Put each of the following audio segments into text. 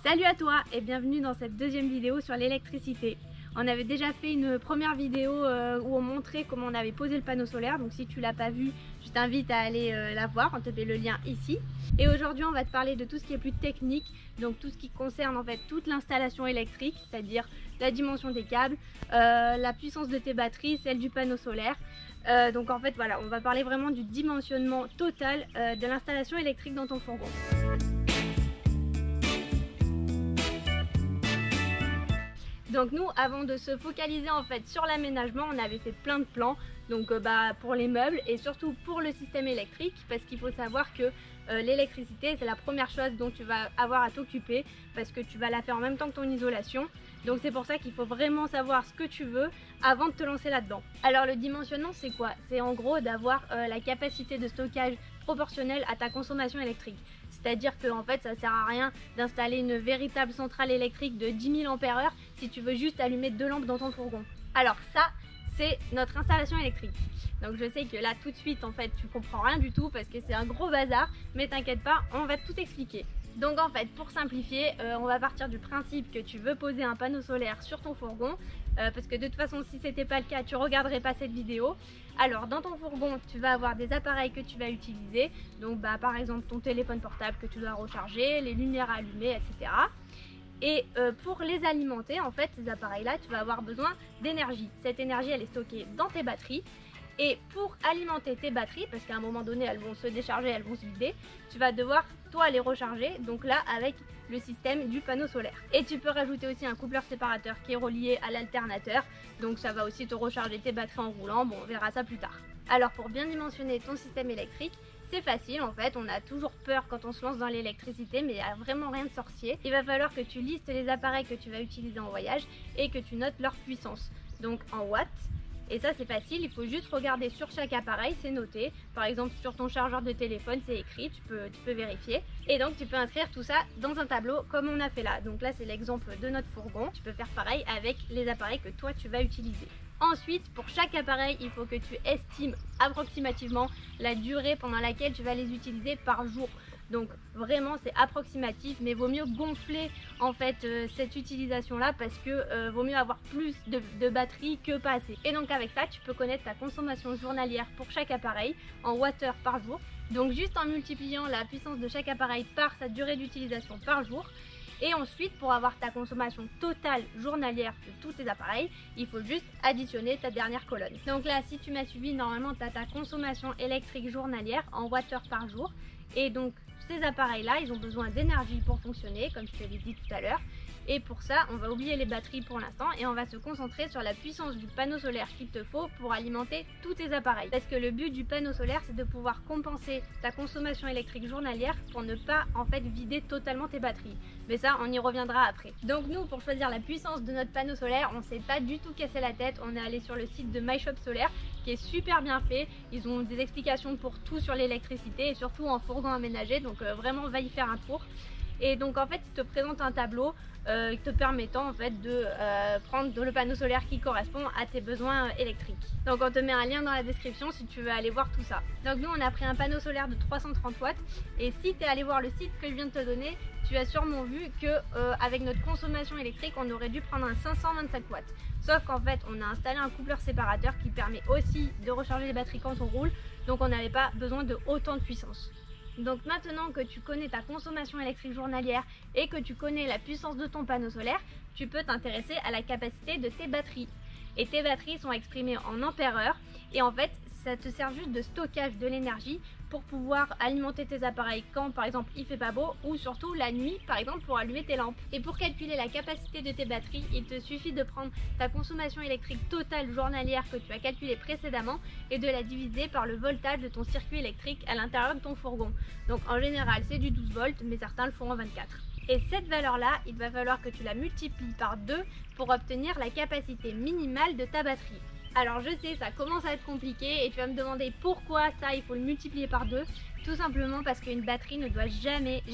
Salut à toi et bienvenue dans cette deuxième vidéo sur l'électricité. On avait déjà fait une première vidéo où on montrait comment on avait posé le panneau solaire, donc si tu l'as pas vu, je t'invite à aller la voir, on te met le lien ici. Et aujourd'hui on va te parler de tout ce qui est plus technique, donc tout ce qui concerne en fait toute l'installation électrique, c'est-à-dire la dimension des câbles, la puissance de tes batteries, celle du panneau solaire. Donc en fait voilà, on va parler vraiment du dimensionnement total de l'installation électrique dans ton fourgon. Donc nous, avant de se focaliser en fait sur l'aménagement, on avait fait plein de plans, donc pour les meubles et surtout pour le système électrique, parce qu'il faut savoir que l'électricité c'est la première chose dont tu vas avoir à t'occuper, parce que tu vas la faire en même temps que ton isolation. Donc c'est pour ça qu'il faut vraiment savoir ce que tu veux avant de te lancer là-dedans. Alors le dimensionnement c'est quoi? C'est en gros d'avoir la capacité de stockage proportionnelle à ta consommation électrique. C'est-à-dire que en fait ça sert à rien d'installer une véritable centrale électrique de 10 000 ampères heure si tu veux juste allumer 2 lampes dans ton fourgon. Alors ça c'est notre installation électrique. Donc je sais que là tout de suite en fait tu comprends rien du tout parce que c'est un gros bazar, mais t'inquiète pas, on va tout expliquer. Donc en fait pour simplifier, on va partir du principe que tu veux poser un panneau solaire sur ton fourgon, parce que de toute façon si c'était pas le cas tu regarderais pas cette vidéo. Alors dans ton fourgon tu vas avoir des appareils que tu vas utiliser, donc par exemple ton téléphone portable que tu dois recharger, les lumières allumées, etc. Et pour les alimenter en fait ces appareils là tu vas avoir besoin d'énergie. Cette énergie elle est stockée dans tes batteries. Et pour alimenter tes batteries, parce qu'à un moment donné elles vont se décharger, elles vont se vider, tu vas devoir toi les recharger, donc là avec le système du panneau solaire. Et tu peux rajouter aussi un coupleur séparateur qui est relié à l'alternateur, donc ça va aussi te recharger tes batteries en roulant, bon on verra ça plus tard. Alors pour bien dimensionner ton système électrique, c'est facile en fait, on a toujours peur quand on se lance dans l'électricité, mais il n'y a vraiment rien de sorcier. Il va falloir que tu listes les appareils que tu vas utiliser en voyage et que tu notes leur puissance, donc en watts. Et ça c'est facile, il faut juste regarder sur chaque appareil, c'est noté. Par exemple sur ton chargeur de téléphone c'est écrit, tu peux vérifier. Et donc tu peux inscrire tout ça dans un tableau comme on a fait là. Donc là c'est l'exemple de notre fourgon, tu peux faire pareil avec les appareils que toi tu vas utiliser. Ensuite, pour chaque appareil, il faut que tu estimes approximativement la durée pendant laquelle tu vas les utiliser par jour. Donc vraiment c'est approximatif, mais vaut mieux gonfler en fait cette utilisation là parce que vaut mieux avoir plus de batterie que pas assez. Et donc avec ça tu peux connaître ta consommation journalière pour chaque appareil en wattheures par jour. Donc juste en multipliant la puissance de chaque appareil par sa durée d'utilisation par jour. Et ensuite, pour avoir ta consommation totale journalière de tous tes appareils, il faut juste additionner ta dernière colonne. Donc là, si tu m'as suivi, normalement, tu as ta consommation électrique journalière en wattheures par jour. Et donc, ces appareils-là, ils ont besoin d'énergie pour fonctionner, comme je te l'ai dit tout à l'heure. Et pour ça, on va oublier les batteries pour l'instant et on va se concentrer sur la puissance du panneau solaire qu'il te faut pour alimenter tous tes appareils. Parce que le but du panneau solaire, c'est de pouvoir compenser ta consommation électrique journalière pour ne pas en fait vider totalement tes batteries. Mais ça, on y reviendra après. Donc nous, pour choisir la puissance de notre panneau solaire, on s'est pas du tout cassé la tête. On est allé sur le site de MyShop Solaire qui est super bien fait. Ils ont des explications pour tout sur l'électricité et surtout en fourgon aménagé. Donc vraiment, va y faire un tour. Et donc en fait il te présente un tableau te permettant en fait de prendre le panneau solaire qui correspond à tes besoins électriques. Donc on te met un lien dans la description si tu veux aller voir tout ça. Donc nous on a pris un panneau solaire de 330 watts et si tu es allé voir le site que je viens de te donner, tu as sûrement vu que avec notre consommation électrique on aurait dû prendre un 525 watts. Sauf qu'en fait on a installé un coupleur séparateur qui permet aussi de recharger les batteries quand on roule, donc on n'avait pas besoin de autant de puissance. Donc maintenant que tu connais ta consommation électrique journalière et que tu connais la puissance de ton panneau solaire, tu peux t'intéresser à la capacité de tes batteries. Et tes batteries sont exprimées en ampères heure et en fait ça te sert juste de stockage de l'énergie pour pouvoir alimenter tes appareils quand par exemple il fait pas beau ou surtout la nuit par exemple pour allumer tes lampes. Et pour calculer la capacité de tes batteries, il te suffit de prendre ta consommation électrique totale journalière que tu as calculée précédemment et de la diviser par le voltage de ton circuit électrique à l'intérieur de ton fourgon. Donc en général c'est du 12 volts mais certains le font en 24. Et cette valeur-là, il va falloir que tu la multiplies par 2 pour obtenir la capacité minimale de ta batterie. Alors je sais, ça commence à être compliqué et tu vas me demander pourquoi ça, il faut le multiplier par 2. Tout simplement parce qu'une batterie ne doit jamais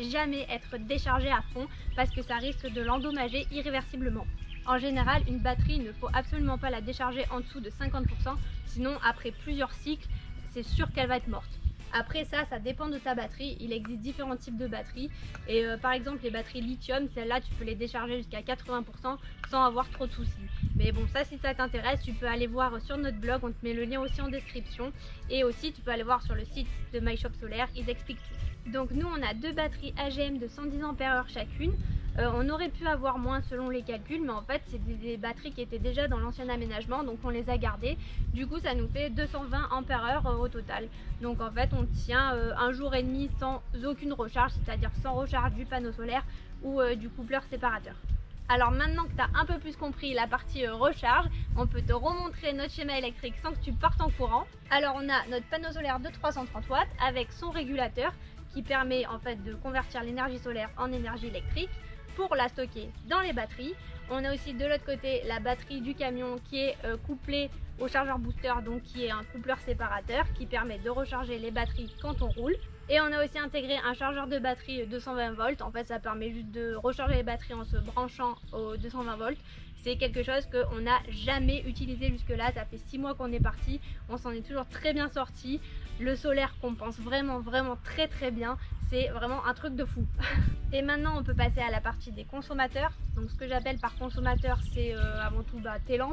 être déchargée à fond parce que ça risque de l'endommager irréversiblement. En général, une batterie, il ne faut absolument pas la décharger en dessous de 50%, sinon après plusieurs cycles, c'est sûr qu'elle va être morte. Après ça dépend de ta batterie. Il existe différents types de batteries et par exemple les batteries lithium, celles-là tu peux les décharger jusqu'à 80% sans avoir trop de soucis. Mais bon, ça, si ça t'intéresse, tu peux aller voir sur notre blog, on te met le lien aussi en description, et aussi tu peux aller voir sur le site de MyShop Solaire, ils expliquent tout. Donc nous on a deux batteries AGM de 110 Ah chacune. On aurait pu avoir moins selon les calculs, mais en fait c'est des batteries qui étaient déjà dans l'ancien aménagement, donc on les a gardées. Du coup ça nous fait 220 Ah au total. Donc en fait on tient un jour et demi sans aucune recharge, c'est-à-dire sans recharge du panneau solaire ou du coupleur séparateur. Alors maintenant que tu as un peu plus compris la partie recharge, on peut te remontrer notre schéma électrique sans que tu partes en courant. Alors on a notre panneau solaire de 330 watts avec son régulateur qui permet en fait de convertir l'énergie solaire en énergie électrique pour la stocker dans les batteries. On a aussi de l'autre côté la batterie du camion qui est couplée au chargeur booster, donc qui est un coupleur séparateur qui permet de recharger les batteries quand on roule. Et on a aussi intégré un chargeur de batterie 220 volts. En fait ça permet juste de recharger les batteries en se branchant aux 220 volts. C'est quelque chose qu'on n'a jamais utilisé jusque là. Ça fait 6 mois qu'on est parti, on s'en est toujours très bien sorti. Le solaire compense vraiment très bien. C'est vraiment un truc de fou. Et maintenant on peut passer à la partie des consommateurs. Donc ce que j'appelle par consommateur, c'est avant tout tes lampes,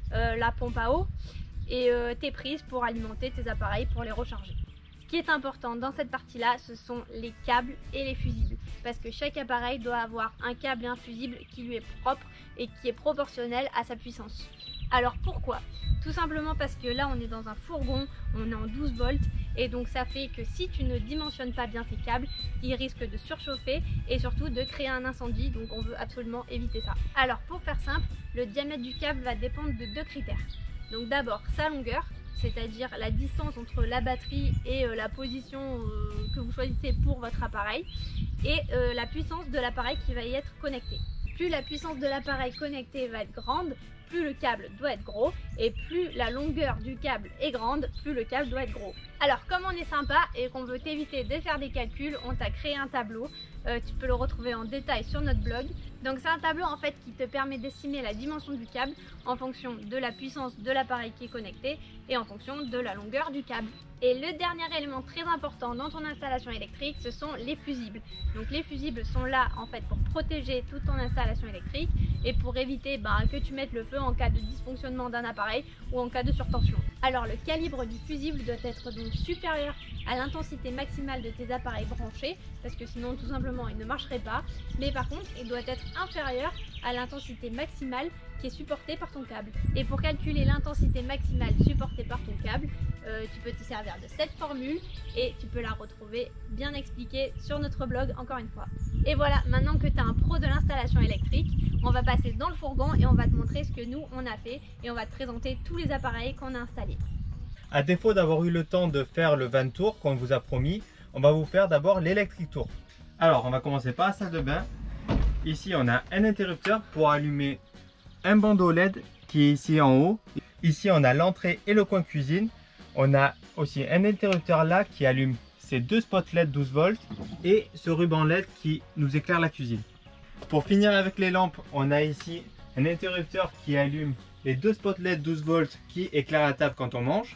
la pompe à eau et tes prises pour alimenter tes appareils pour les recharger. Ce qui est important dans cette partie-là, ce sont les câbles et les fusibles. Parce que chaque appareil doit avoir un câble et un fusible qui lui est propre et qui est proportionnel à sa puissance. Alors pourquoi? Tout simplement parce que là on est dans un fourgon, on est en 12 volts et donc ça fait que si tu ne dimensionnes pas bien tes câbles, ils risquent de surchauffer et surtout de créer un incendie, donc on veut absolument éviter ça. Alors pour faire simple, le diamètre du câble va dépendre de deux critères. Donc d'abord sa longueur, c'est-à-dire la distance entre la batterie et la position que vous choisissez pour votre appareil, et la puissance de l'appareil qui va y être connecté. Plus la puissance de l'appareil connecté va être grande, plus le câble doit être gros, et plus la longueur du câble est grande, plus le câble doit être gros. Alors comme on est sympa et qu'on veut t'éviter de faire des calculs, on t'a créé un tableau, tu peux le retrouver en détail sur notre blog. Donc c'est un tableau en fait qui te permet d'estimer la dimension du câble en fonction de la puissance de l'appareil qui est connecté et en fonction de la longueur du câble. Et le dernier élément très important dans ton installation électrique, ce sont les fusibles. Donc les fusibles sont là en fait pour protéger toute ton installation électrique et pour éviter que tu mettes le feu en cas de dysfonctionnement d'un appareil ou en cas de surtension. Alors le calibre du fusible doit être donc supérieur à l'intensité maximale de tes appareils branchés, parce que sinon tout simplement il ne marcherait pas, mais par contre il doit être inférieur à l'intensité maximale qui est supportée par ton câble. Et pour calculer l'intensité maximale supportée par ton câble, tu peux te servir de cette formule et tu peux la retrouver bien expliquée sur notre blog encore une fois. Et voilà, maintenant que tu as un pro de l'installation électrique, on va passer dans le fourgon et on va te montrer ce que nous on a fait et on va te présenter tous les appareils qu'on a installés. À défaut d'avoir eu le temps de faire le van tour qu'on vous a promis, on va vous faire d'abord l'électrique tour. Alors on va commencer par la salle de bain. Ici on a un interrupteur pour allumer un bandeau LED qui est ici en haut. Ici on a l'entrée et le coin cuisine. On a aussi un interrupteur là qui allume ces deux spots LED 12 volts et ce ruban LED qui nous éclaire la cuisine. Pour finir avec les lampes, on a ici un interrupteur qui allume les deux spots LED 12 volts qui éclairent la table quand on mange.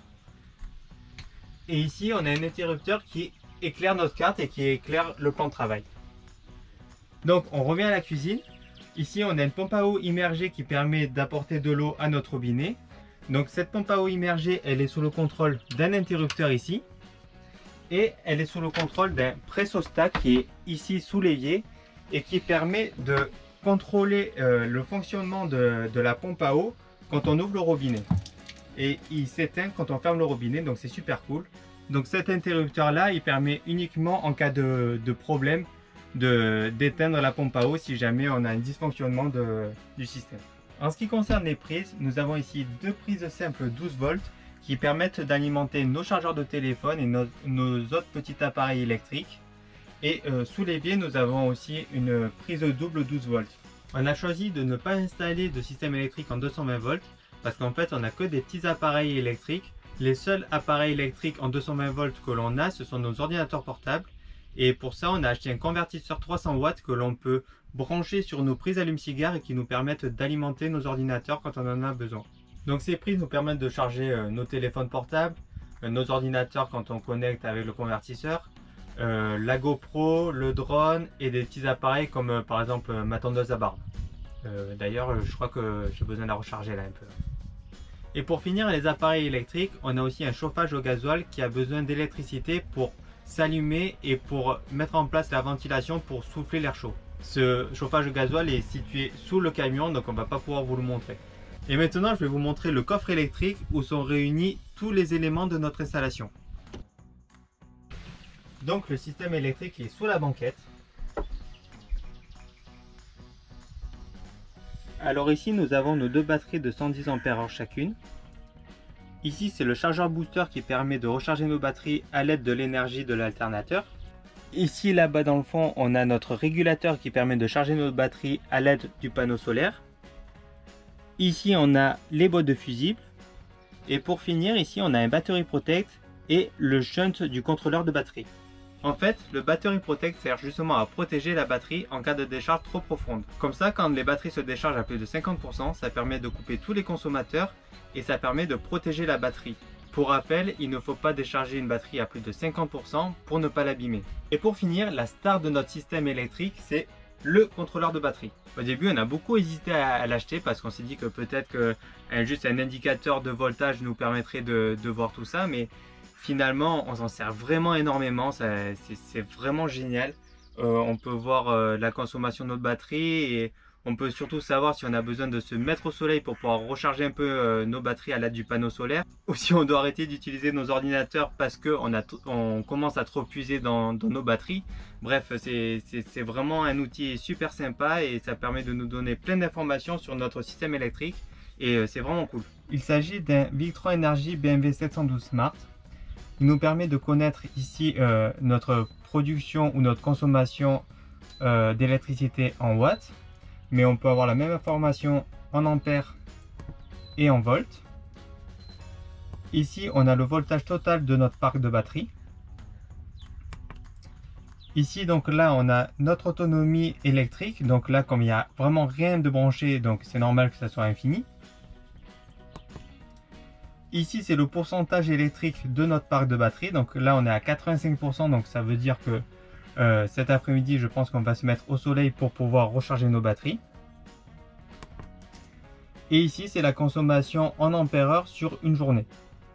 Et ici on a un interrupteur qui éclaire notre carte et qui éclaire le plan de travail. Donc on revient à la cuisine. Ici on a une pompe à eau immergée qui permet d'apporter de l'eau à notre robinet. Donc cette pompe à eau immergée, elle est sous le contrôle d'un interrupteur ici. Et elle est sous le contrôle d'un pressostat qui est ici sous l'évier et qui permet de contrôler le fonctionnement de la pompe à eau quand on ouvre le robinet. Et il s'éteint quand on ferme le robinet, donc c'est super cool. Donc cet interrupteur là, il permet uniquement en cas de problème d'éteindre la pompe à eau si jamais on a un dysfonctionnement du système. En ce qui concerne les prises, nous avons ici deux prises simples 12 volts qui permettent d'alimenter nos chargeurs de téléphone et nos autres petits appareils électriques. Et sous l'évier, nous avons aussi une prise double 12 volts. On a choisi de ne pas installer de système électrique en 220 volts parce qu'en fait, on n'a que des petits appareils électriques. Les seuls appareils électriques en 220 volts que l'on a, ce sont nos ordinateurs portables. Et pour ça, on a acheté un convertisseur 300 watts que l'on peut brancher sur nos prises allume-cigare et qui nous permettent d'alimenter nos ordinateurs quand on en a besoin. Donc ces prises nous permettent de charger nos téléphones portables, nos ordinateurs quand on connecte avec le convertisseur, la GoPro, le drone et des petits appareils comme par exemple ma tondeuse à barbe. D'ailleurs, je crois que j'ai besoin de la recharger là un peu. Et pour finir, les appareils électriques, on a aussi un chauffage au gasoil qui a besoin d'électricité pour s'allumer et pour mettre en place la ventilation pour souffler l'air chaud. Ce chauffage au gasoil est situé sous le camion, donc on ne va pas pouvoir vous le montrer. Et maintenant, je vais vous montrer le coffre électrique où sont réunis tous les éléments de notre installation. Donc le système électrique est sous la banquette. Alors ici, nous avons nos deux batteries de 110 Ah chacune. Ici, c'est le chargeur booster qui permet de recharger nos batteries à l'aide de l'énergie de l'alternateur. Ici, là-bas dans le fond, on a notre régulateur qui permet de charger nos batteries à l'aide du panneau solaire. Ici, on a les boîtes de fusibles. Et pour finir, ici, on a un battery protect et le shunt du contrôleur de batterie. En fait, le Battery Protect sert justement à protéger la batterie en cas de décharge trop profonde. Comme ça, quand les batteries se déchargent à plus de 50%, ça permet de couper tous les consommateurs et ça permet de protéger la batterie. Pour rappel, il ne faut pas décharger une batterie à plus de 50% pour ne pas l'abîmer. Et pour finir, la star de notre système électrique, c'est le contrôleur de batterie. Au début, on a beaucoup hésité à l'acheter parce qu'on s'est dit que peut-être que juste un indicateur de voltage nous permettrait de voir tout ça, mais finalement, on s'en sert vraiment énormément, c'est vraiment génial. On peut voir la consommation de notre batterie et on peut surtout savoir si on a besoin de se mettre au soleil pour pouvoir recharger un peu nos batteries à l'aide du panneau solaire. Ou si on doit arrêter d'utiliser nos ordinateurs parce qu'on commence à trop puiser dans nos batteries. Bref, c'est vraiment un outil super sympa et ça permet de nous donner plein d'informations sur notre système électrique. Et c'est vraiment cool. Il s'agit d'un Victron Energy BMW 712 Smart. Il nous permet de connaître ici notre production ou notre consommation d'électricité en watts, mais on peut avoir la même information en ampères et en volts. Ici, on a le voltage total de notre parc de batterie. Ici, donc là, on a notre autonomie électrique. Donc là, comme il n'y a vraiment rien de branché, donc c'est normal que ça soit infini. Ici, c'est le pourcentage électrique de notre parc de batterie. Donc là, on est à 85%. Donc ça veut dire que cet après-midi, je pense qu'on va se mettre au soleil pour pouvoir recharger nos batteries. Et ici, c'est la consommation en ampères-heure sur une journée.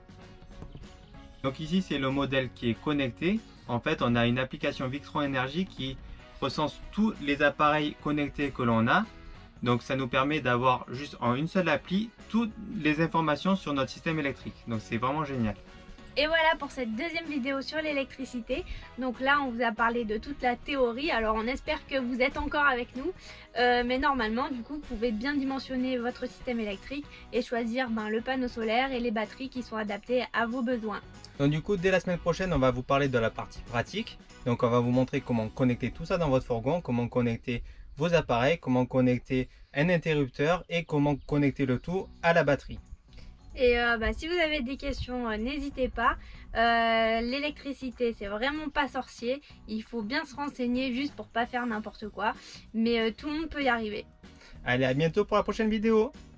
Donc ici, c'est le modèle qui est connecté. En fait, on a une application Victron Energy qui recense tous les appareils connectés que l'on a. Donc ça nous permet d'avoir juste en une seule appli toutes les informations sur notre système électrique. Donc c'est vraiment génial. Et voilà pour cette deuxième vidéo sur l'électricité. Donc là on vous a parlé de toute la théorie, alors on espère que vous êtes encore avec nous. Mais normalement du coup vous pouvez bien dimensionner votre système électrique et choisir le panneau solaire et les batteries qui sont adaptées à vos besoins. Donc du coup dès la semaine prochaine on va vous parler de la partie pratique. Donc on va vous montrer comment connecter tout ça dans votre fourgon, comment connecter vos appareils, comment connecter un interrupteur et comment connecter le tout à la batterie. Et si vous avez des questions, n'hésitez pas. L'électricité, c'est vraiment pas sorcier. Il faut bien se renseigner juste pour pas faire n'importe quoi. Mais tout le monde peut y arriver. Allez, à bientôt pour la prochaine vidéo.